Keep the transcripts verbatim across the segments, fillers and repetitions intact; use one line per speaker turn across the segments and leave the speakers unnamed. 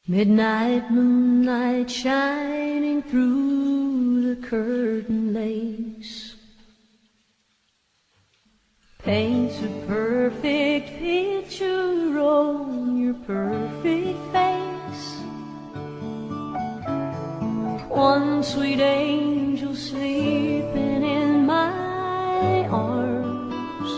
Midnight moonlight shining through the curtain lace paints a perfect picture on your perfect face. One sweet angel sleeping in my arms.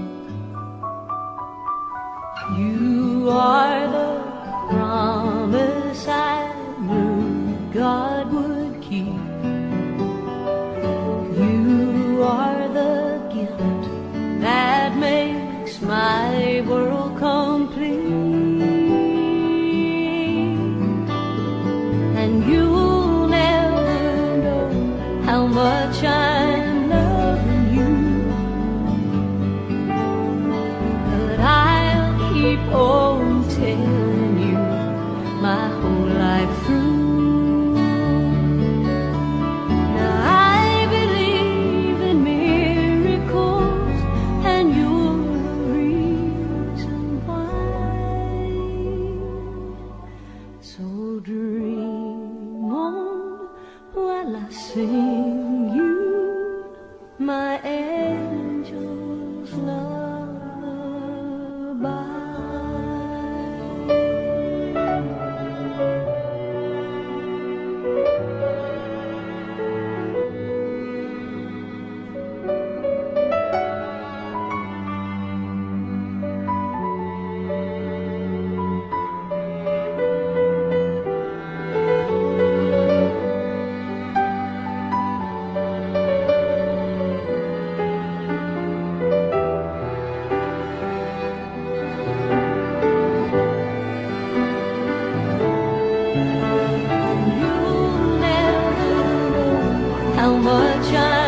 You are the promise I knew God would keep. You are the gift that makes my world complete. And you'll never know how much I'm loving you, but I'll keep on telling you my whole life through. Now I believe in miracles, and you're the reason why. So dream on while I sing you my angel's lullaby. How much I